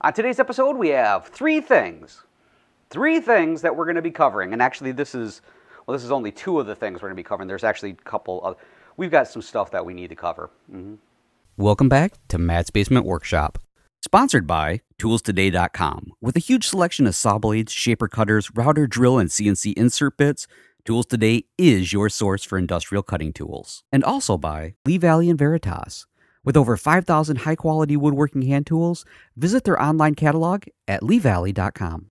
On today's episode, we have three things that we're going to be covering. And actually, this is only two of the things we're going to be covering. There's actually a couple of, we've got some stuff that we need to cover. Welcome back to Matt's Basement Workshop. Sponsored by ToolsToday.com. With a huge selection of saw blades, shaper cutters, router, drill, and CNC insert bits, Tools Today is your source for industrial cutting tools. And also by Lee Valley and Veritas. With over 5,000 high-quality woodworking hand tools, visit their online catalog at leevalley.com.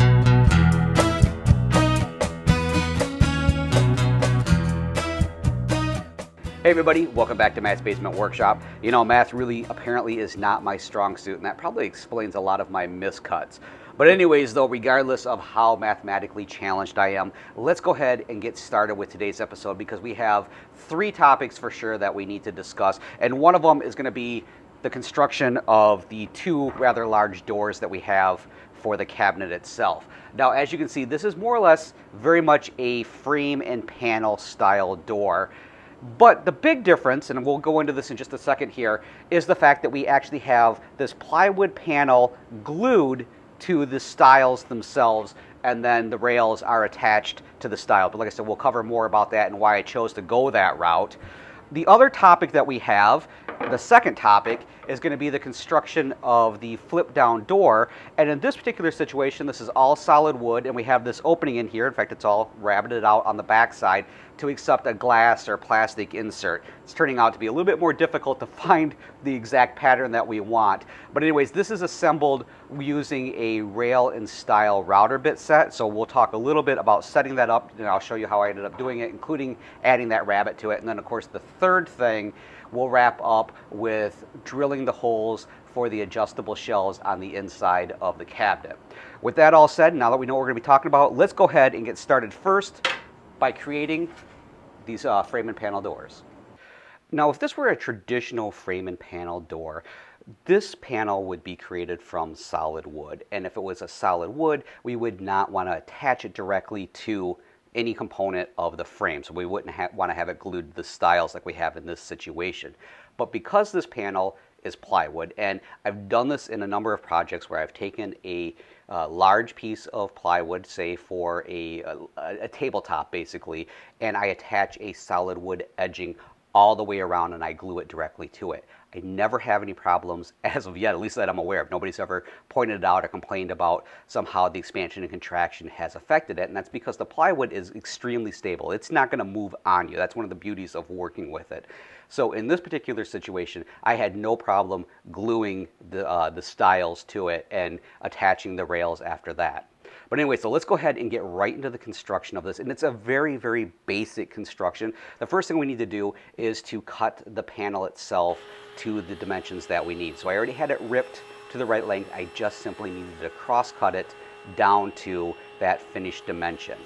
Hey everybody, welcome back to Matt's Basement Workshop. You know, math really apparently is not my strong suit, and that probably explains a lot of my miscuts. But anyways, though, regardless of how mathematically challenged I am, let's go ahead and get started with today's episode because we have three topics for sure that we need to discuss. And one of them is going to be the construction of the two rather large doors that we have for the cabinet itself. Now, as you can see, this is more or less very much a frame and panel style door. But the big difference, and we'll go into this in just a second here, is the fact that we actually have this plywood panel glued to the stiles themselves, and then the rails are attached to the stile. But like I said, we'll cover more about that and why I chose to go that route. The other topic that we have, the second topic, is going to be the construction of the flip down door. And in this particular situation, this is all solid wood, and we have this opening in here. In fact, it's all rabbited out on the back side to accept a glass or plastic insert. It's turning out to be a little bit more difficult to find the exact pattern that we want. But anyways, this is assembled using a rail and stile router bit set. So we'll talk a little bit about setting that up, and I'll show you how I ended up doing it, including adding that rabbet to it. And then, of course, the third thing, we'll wrap up with drilling the holes for the adjustable shelves on the inside of the cabinet. With that all said, now that we know what we're going to be talking about, let's go ahead and get started first by creating these frame and panel doors. Now, if this were a traditional frame and panel door, this panel would be created from solid wood. And if it was a solid wood, we would not want to attach it directly to any component of the frame. So we wouldn't want to have it glued to the stiles like we have in this situation. But because this panel is plywood, and I've done this in a number of projects where I've taken a large piece of plywood, say for a tabletop basically, and I attach a solid wood edging all the way around and I glue it directly to it. I never have any problems as of yet, at least that I'm aware of. Nobody's ever pointed it out or complained about somehow the expansion and contraction has affected it, and that's because the plywood is extremely stable. It's not going to move on you. That's one of the beauties of working with it. So in this particular situation, I had no problem gluing the stiles to it and attaching the rails after that. But anyway, so let's go ahead and get right into the construction of this. And it's a very, very basic construction. The first thing we need to do is to cut the panel itself to the dimensions that we need. So I already had it ripped to the right length. I just simply needed to cross-cut it down to that finished dimension.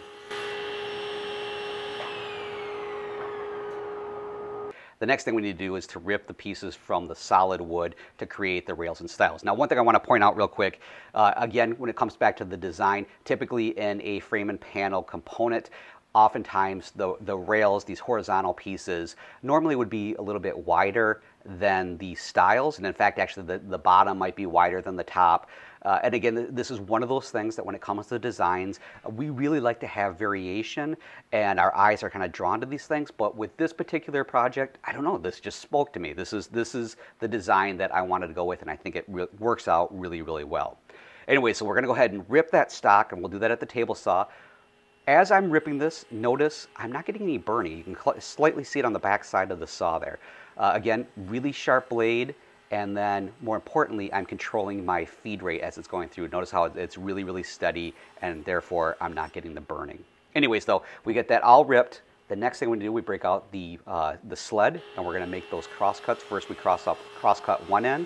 The next thing we need to do is to rip the pieces from the solid wood to create the rails and stiles. Now, one thing I want to point out real quick, again, when it comes back to the design, typically in a frame and panel component, oftentimes the rails, these horizontal pieces, normally would be a little bit wider than the stiles. And in fact, actually, the bottom might be wider than the top. And again, this is one of those things that when it comes to designs, we really like to have variation, and our eyes are kind of drawn to these things. But with this particular project, I don't know, this just spoke to me. This is the design that I wanted to go with, and I think it works out really, really well. Anyway, so we're going to go ahead and rip that stock, and we'll do that at the table saw. As I'm ripping this, notice I'm not getting any burning. You can slightly see it on the back side of the saw there. Again, really sharp blade. And then, more importantly, I'm controlling my feed rate as it's going through. Notice how it's really, really steady, and therefore I'm not getting the burning. Anyways, though, we get that all ripped. The next thing we do, we break out the sled, and we're going to make those cross cuts. First, we cross cut one end.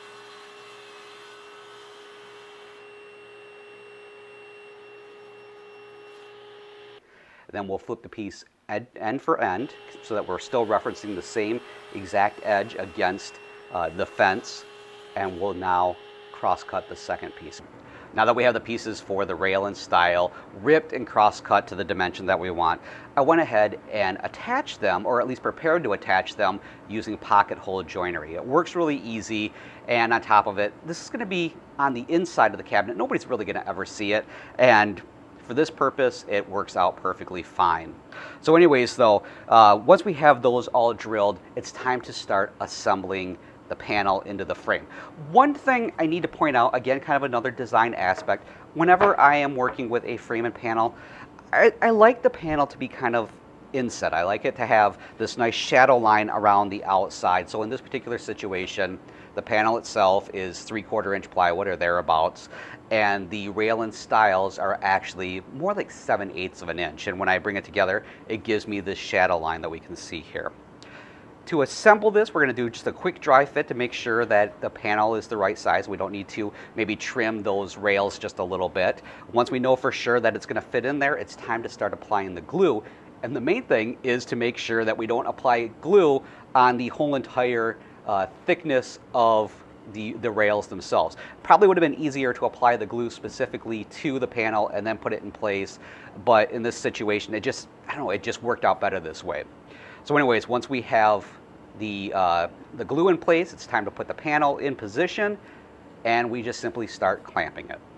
Then we'll flip the piece end for end so that we're still referencing the same exact edge against the fence, and we'll now cross cut the second piece. Now that we have the pieces for the rail and stile ripped and cross-cut to the dimension that we want, I went ahead and attached them, or at least prepared to attach them, using pocket hole joinery. It works really easy, and on top of it, this is going to be on the inside of the cabinet. Nobody's really going to ever see it, and for this purpose, it works out perfectly fine. So anyways, though, once we have those all drilled, it's time to start assembling the panel into the frame. One thing I need to point out, again, kind of another design aspect, whenever I am working with a frame and panel, I like the panel to be kind of inset. I like it to have this nice shadow line around the outside. So in this particular situation, the panel itself is 3/4 inch plywood or thereabouts, and the rail and stiles are actually more like 7/8 of an inch. And when I bring it together, it gives me this shadow line that we can see here. To assemble this, we're going to do just a quick dry fit to make sure that the panel is the right size. We don't need to maybe trim those rails just a little bit. Once we know for sure that it's going to fit in there, it's time to start applying the glue. And the main thing is to make sure that we don't apply glue on the whole entire thickness of the rails themselves. Probably would have been easier to apply the glue specifically to the panel and then put it in place, but in this situation, it just, I don't know, it just worked out better this way. So anyways, once we have the glue in place, it's time to put the panel in position, and we just simply start clamping it.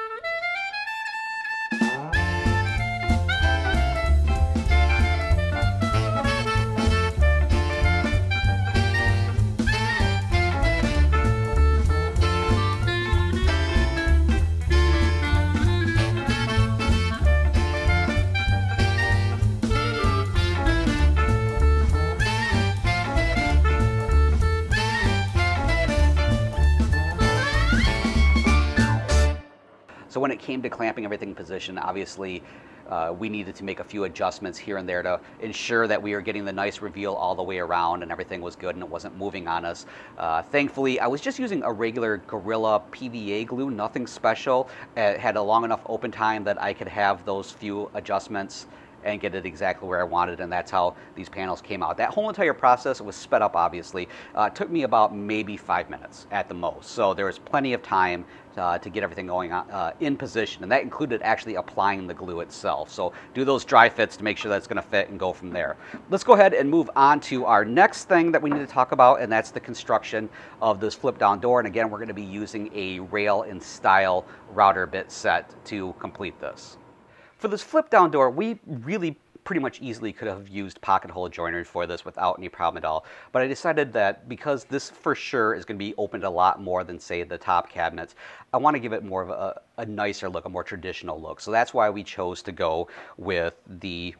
So when it came to clamping everything in position, obviously we needed to make a few adjustments here and there to ensure that we were getting the nice reveal all the way around and everything was good and it wasn't moving on us. Thankfully, I was just using a regular Gorilla PVA glue, nothing special. It had a long enough open time that I could have those few adjustments and get it exactly where I wanted, and that's how these panels came out. That whole entire process was sped up, obviously. It took me about maybe 5 minutes at the most, so there was plenty of time to get everything going on, in position, and that included actually applying the glue itself. So do those dry fits to make sure that it's going to fit and go from there. Let's go ahead and move on to our next thing that we need to talk about, and that's the construction of this flip down door. And again, we're going to be using a rail and stile router bit set to complete this. For this flip down door, we really pretty much easily could have used pocket hole joinery for this without any problem at all. But I decided that because this for sure is going to be opened a lot more than, say, the top cabinets, I want to give it more of a nicer look, a more traditional look. So that's why we chose to go with the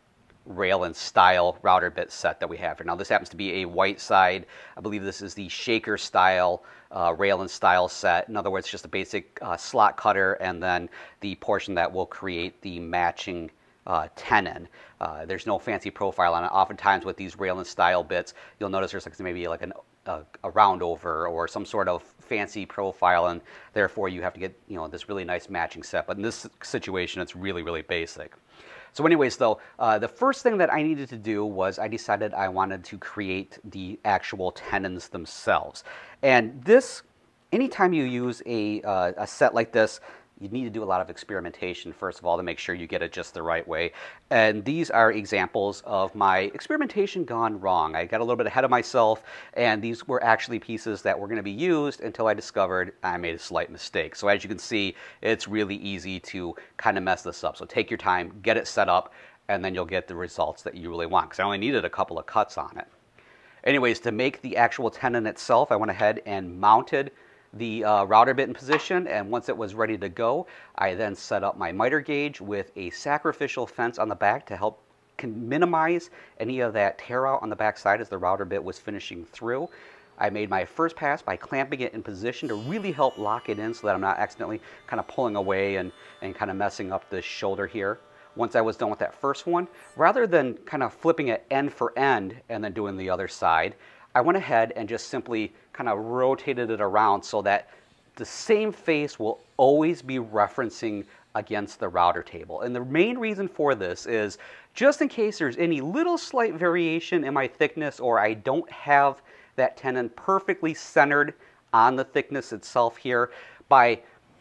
rail and stile router bit set that we have here. Now this happens to be a white side. I believe this is the shaker style rail and stile set. In other words, just a basic slot cutter and then the portion that will create the matching tenon. There's no fancy profile on it. Oftentimes with these rail and stile bits, you'll notice there's like maybe like a round over or some sort of fancy profile, and therefore you have to get, you know, this really nice matching set. But in this situation, it's really, really basic. So anyways, though, the first thing that I needed to do was I decided I wanted to create the actual tenons themselves. And this, anytime you use a set like this, you need to do a lot of experimentation, first of all, to make sure you get it just the right way. And these are examples of my experimentation gone wrong. I got a little bit ahead of myself, and these were actually pieces that were going to be used until I discovered I made a slight mistake. So as you can see, it's really easy to kind of mess this up. So take your time, get it set up, and then you'll get the results that you really want, because I only needed a couple of cuts on it. Anyways, to make the actual tenon itself, I went ahead and mounted the router bit in position, and once it was ready to go, I then set up my miter gauge with a sacrificial fence on the back to help minimize any of that tear out on the back side as the router bit was finishing through. I made my first pass by clamping it in position to really help lock it in so that I'm not accidentally kind of pulling away and kind of messing up the shoulder here. Once I was done with that first one, rather than kind of flipping it end for end and then doing the other side, I went ahead and just simply kind of rotated it around so that the same face will always be referencing against the router table. And the main reason for this is just in case there's any little slight variation in my thickness, or I don't have that tenon perfectly centered on the thickness itself here, by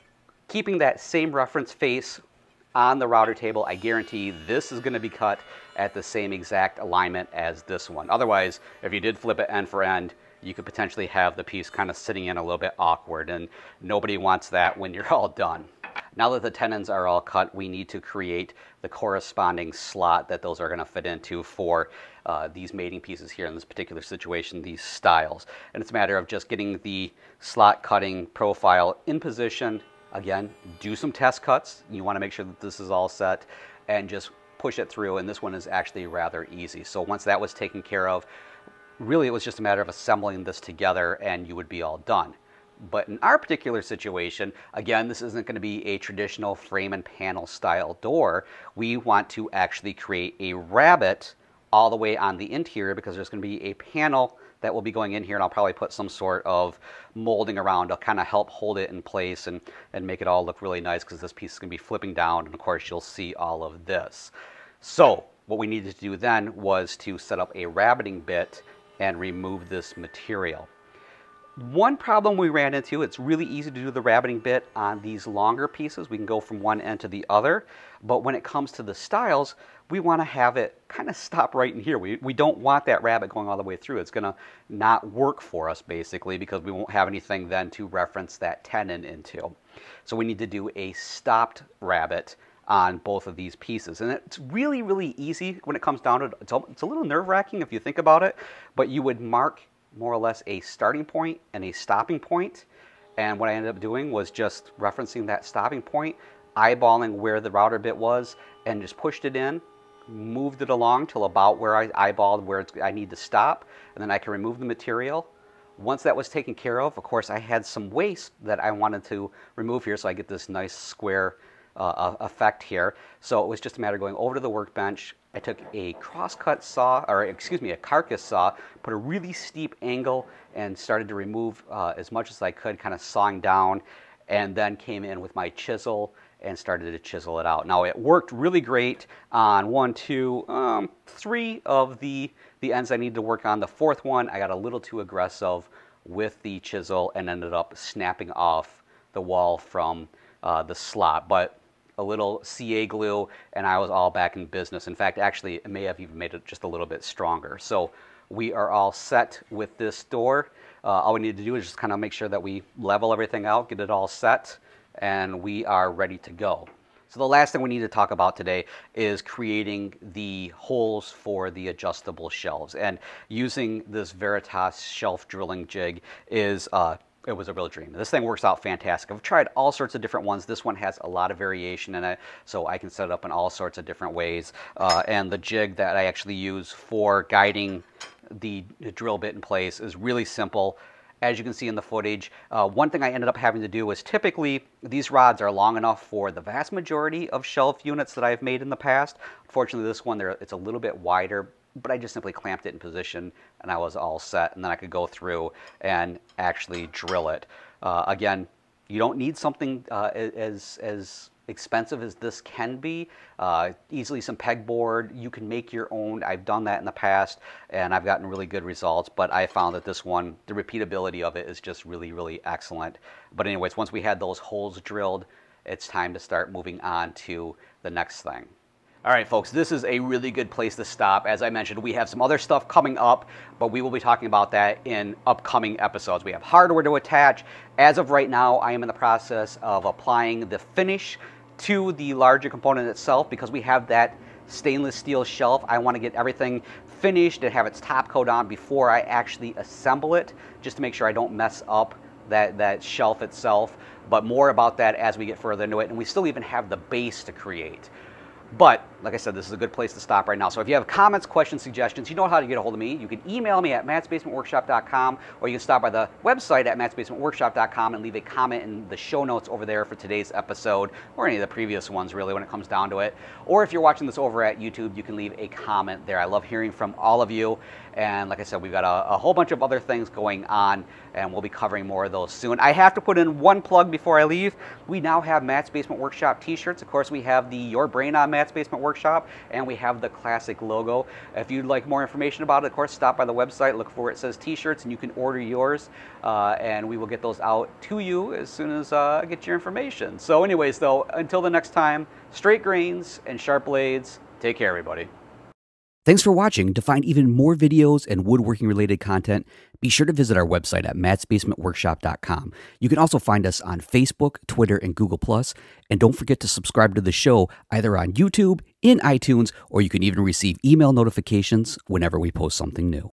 keeping that same reference face on the router table, I guarantee this is going to be cut at the same exact alignment as this one. Otherwise, if you did flip it end for end, you could potentially have the piece kind of sitting in a little bit awkward, and nobody wants that when you're all done. Now that the tenons are all cut, we need to create the corresponding slot that those are going to fit into for these mating pieces here in this particular situation, these stiles. And it's a matter of just getting the slot cutting profile in position. Again, do some test cuts. You want to make sure that this is all set and just push it through. And this one is actually rather easy. So once that was taken care of, really it was just a matter of assembling this together and you would be all done. But in our particular situation, again, this isn't going to be a traditional frame and panel style door. We want to actually create a rabbet all the way on the interior because there's going to be a panel that will be going in here, and I'll probably put some sort of molding around to kind of help hold it in place and make it all look really nice, because this piece is going to be flipping down, and of course you'll see all of this. So what we needed to do then was to set up a rabbeting bit and remove this material. One problem we ran into, it's really easy to do the rabbeting bit on these longer pieces. We can go from one end to the other. But when it comes to the stiles, we want to have it kind of stop right in here. We don't want that rabbet going all the way through. It's going to not work for us, basically, because we won't have anything then to reference that tenon into. So we need to do a stopped rabbet on both of these pieces. And it's really, really easy when it comes down to it. It's a little nerve-wracking if you think about it, but you would mark more or less a starting point and a stopping point. And what I ended up doing was just referencing that stopping point, eyeballing where the router bit was, and just pushed it in, moved it along till about where I eyeballed where I need to stop, and then I can remove the material. Once that was taken care of course, I had some waste that I wanted to remove here so I get this nice square effect here. So it was just a matter of going over to the workbench. I took a crosscut saw, or excuse me, a carcass saw, put a really steep angle and started to remove as much as I could, kind of sawing down, and then came in with my chisel and started to chisel it out. Now it worked really great on 1, 2, 3 of the ends I needed to work on. The fourth one, I got a little too aggressive with the chisel and ended up snapping off the wall from the slot. But a little CA glue and I was all back in business. In fact, actually, it may have even made it just a little bit stronger. So we are all set with this door. All we need to do is just kind of make sure that we level everything out, get it all set, and we are ready to go. So the last thing we need to talk about today is creating the holes for the adjustable shelves. And using this Veritas shelf drilling jig is it was a real dream. This thing works out fantastic. I've tried all sorts of different ones. This one has a lot of variation in it, so I can set it up in all sorts of different ways. And the jig that I actually use for guiding the drill bit in place is really simple. As you can see in the footage, one thing I ended up having to do was, typically these rods are long enough for the vast majority of shelf units that I've made in the past. Unfortunately, this one, it's a little bit wider, but I just simply clamped it in position and I was all set, and then I could go through and actually drill it. Again, you don't need something as expensive as this can be. Easily some pegboard, you can make your own. I've done that in the past and I've gotten really good results, but I found that this one, the repeatability of it is just really, really excellent. But anyways, once we had those holes drilled, it's time to start moving on to the next thing. All right, folks, this is a really good place to stop. As I mentioned, we have some other stuff coming up, but we will be talking about that in upcoming episodes. We have hardware to attach. As of right now, I am in the process of applying the finish to the larger component itself because we have that stainless steel shelf. I want to get everything finished and have its top coat on before I actually assemble it, just to make sure I don't mess up that shelf itself. But more about that as we get further into it. And we still even have the base to create. But, like I said, this is a good place to stop right now. So if you have comments, questions, suggestions, you know how to get a hold of me. You can email me at mattsbasementworkshop.com, or you can stop by the website at mattsbasementworkshop.com and leave a comment in the show notes over there for today's episode, or any of the previous ones, really, when it comes down to it. Or if you're watching this over at YouTube, you can leave a comment there. I love hearing from all of you. And like I said, we've got a whole bunch of other things going on, and we'll be covering more of those soon. I have to put in one plug before I leave. We now have Matt's Basement Workshop t-shirts. Of course, we have the Your Brain on Matt's Basement Workshop, and we have the classic logo. If you'd like more information about it, of course, stop by the website, look for where it says t-shirts, and you can order yours, and we will get those out to you as soon as I get your information. So anyways, though, until the next time, straight grains and sharp blades. Take care, everybody. Thanks for watching. To find even more videos and woodworking related content, be sure to visit our website at mattsbasementworkshop.com. You can also find us on Facebook, Twitter, and Google+. And don't forget to subscribe to the show either on YouTube, in iTunes, or you can even receive email notifications whenever we post something new.